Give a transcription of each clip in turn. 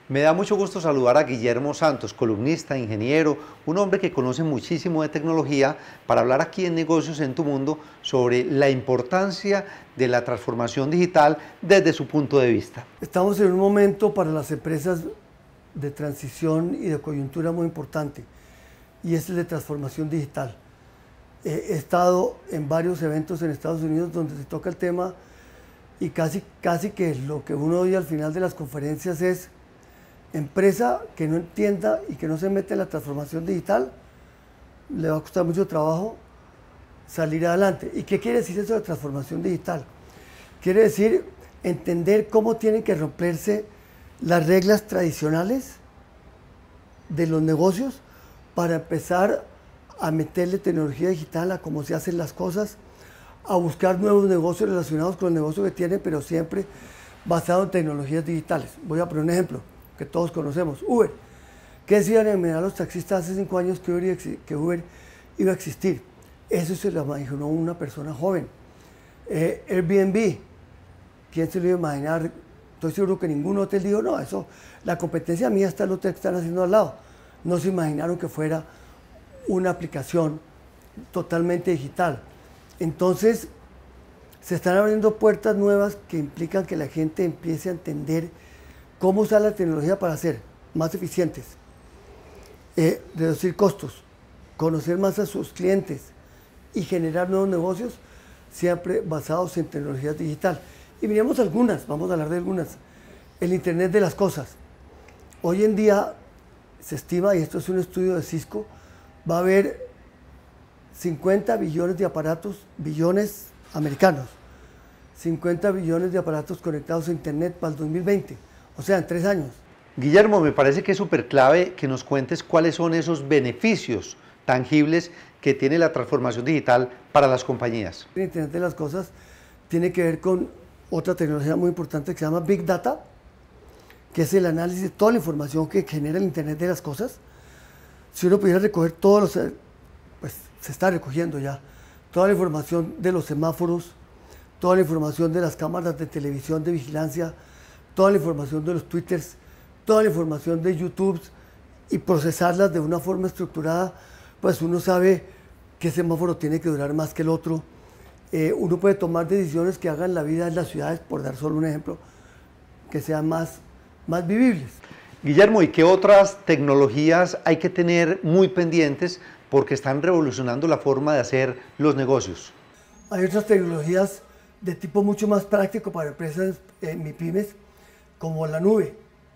Me da mucho gusto saludar a Guillermo Santos, columnista, ingeniero, un hombre que conoce muchísimo de tecnología, para hablar aquí en Negocios en tu Mundo sobre la importancia de la transformación digital desde su punto de vista. Estamos en un momento para las empresas de transición y de coyuntura muy importante, y es el de transformación digital. He estado en varios eventos en Estados Unidos donde se toca el tema y casi que lo que uno oye al final de las conferencias es: empresa que no entienda y que no se mete en la transformación digital, le va a costar mucho trabajo salir adelante. ¿Y qué quiere decir eso de transformación digital? Quiere decir entender cómo tienen que romperse las reglas tradicionales de los negocios para empezar a meterle tecnología digital a cómo se hacen las cosas, a buscar nuevos negocios relacionados con el negocio que tienen, pero siempre basado en tecnologías digitales. Voy a poner un ejemplo que todos conocemos: Uber. ¿Qué decían en general los taxistas hace 5 años que Uber iba a existir? Eso se lo imaginó una persona joven. Airbnb, ¿quién se lo iba a imaginar? Estoy seguro que ningún hotel dijo: no, eso, la competencia mía está el hotel que están haciendo al lado. No se imaginaron que fuera una aplicación totalmente digital. Entonces, se están abriendo puertas nuevas que implican que la gente empiece a entender cómo usar la tecnología para ser más eficientes, reducir costos, conocer más a sus clientes y generar nuevos negocios, siempre basados en tecnologías digital. Y miremos algunas, vamos a hablar de algunas. El Internet de las cosas. Hoy en día se estima, y esto es un estudio de Cisco, va a haber 50 billones de aparatos, billones americanos, 50 billones de aparatos conectados a Internet para el 2020, o sea, en 3 años. Guillermo, me parece que es súper clave que nos cuentes cuáles son esos beneficios tangibles que tiene la transformación digital para las compañías. El Internet de las cosas tiene que ver con otra tecnología muy importante que se llama Big Data, que es el análisis de toda la información que genera el Internet de las cosas. Si uno pudiera recoger todos los, pues se está recogiendo ya, toda la información de los semáforos, toda la información de las cámaras de televisión de vigilancia, toda la información de los Twitters, toda la información de YouTube, y procesarlas de una forma estructurada, pues uno sabe qué semáforo tiene que durar más que el otro. Uno puede tomar decisiones que hagan la vida en las ciudades, por dar solo un ejemplo, que sean más vivibles. Guillermo, ¿y qué otras tecnologías hay que tener muy pendientes porque están revolucionando la forma de hacer los negocios? Hay otras tecnologías de tipo mucho más práctico para empresas MIPYMES, como la nube.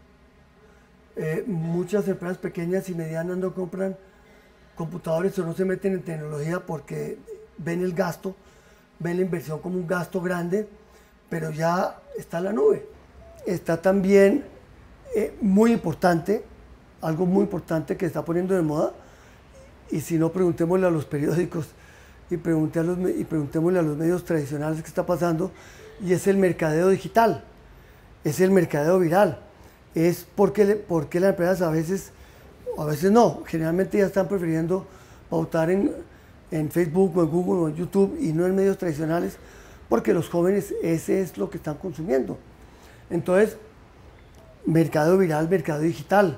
Muchas empresas pequeñas y medianas no compran computadores o no se meten en tecnología porque ven el gasto, ven la inversión como un gasto grande, pero ya está la nube. Está también muy importante, algo muy importante que está poniendo de moda, y si no, preguntémosle a los periódicos y preguntémosle a los medios tradicionales qué está pasando, y es el mercadeo digital, es el mercadeo viral. Es porque las empresas a veces no, generalmente ya están prefiriendo pautar en Facebook o en Google o en YouTube y no en medios tradicionales, porque los jóvenes ese es lo que están consumiendo. Entonces, mercado viral, mercado digital,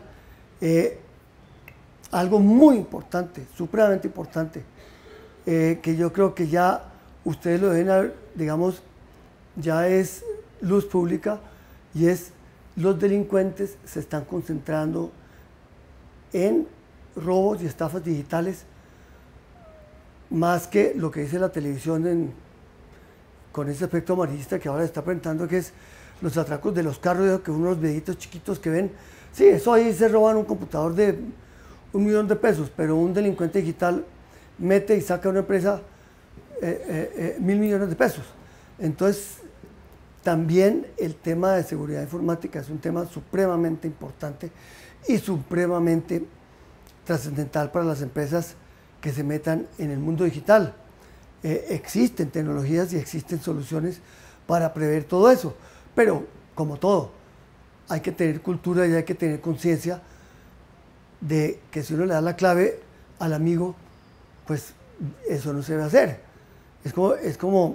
algo muy importante, supremamente importante, que yo creo que ya ustedes lo deben haber, digamos, ya es luz pública, y es: los delincuentes se están concentrando en robos y estafas digitales, más que lo que dice la televisión con ese aspecto amarillista que ahora está presentando, que es los atracos de los carros, que unos videitos chiquitos que ven. Sí, eso ahí se roban un computador de $1 millón, pero un delincuente digital mete y saca a una empresa $1.000 millones. Entonces, también el tema de seguridad informática es un tema supremamente importante y supremamente trascendental para las empresas que se metan en el mundo digital. Existen tecnologías y existen soluciones para prever todo eso, pero como todo, hay que tener cultura y hay que tener conciencia de que si uno le da la clave al amigo, pues eso no se debe hacer. Es como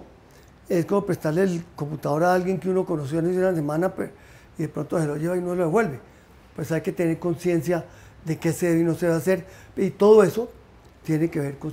prestarle el computador a alguien que uno conoció en una semana y de pronto se lo lleva y no lo devuelve. pues hay que tener conciencia de qué se debe y no se debe hacer, y todo eso tiene que ver con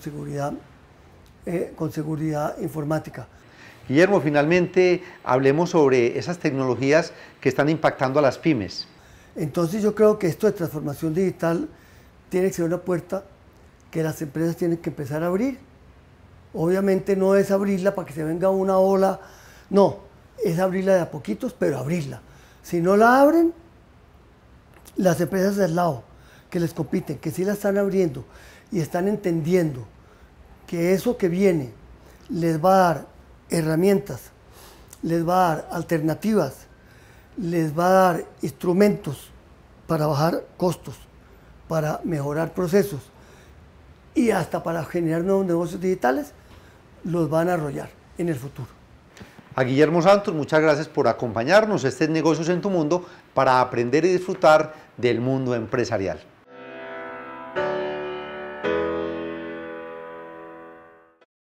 seguridad informática. Guillermo, finalmente hablemos sobre esas tecnologías que están impactando a las pymes. Entonces yo creo que esto de transformación digital tiene que ser una puerta que las empresas tienen que empezar a abrir. Obviamente no es abrirla para que se venga una ola, no, es abrirla de a poquitos, pero abrirla. Si no la abren, las empresas del lado que les compiten, que sí la están abriendo y están entendiendo que eso que viene les va a dar herramientas, les va a dar alternativas, les va a dar instrumentos para bajar costos, para mejorar procesos y hasta para generar nuevos negocios digitales, los van a arrollar en el futuro. A Guillermo Santos, muchas gracias por acompañarnos. Este es Negocios en tu Mundo para aprender y disfrutar del mundo empresarial.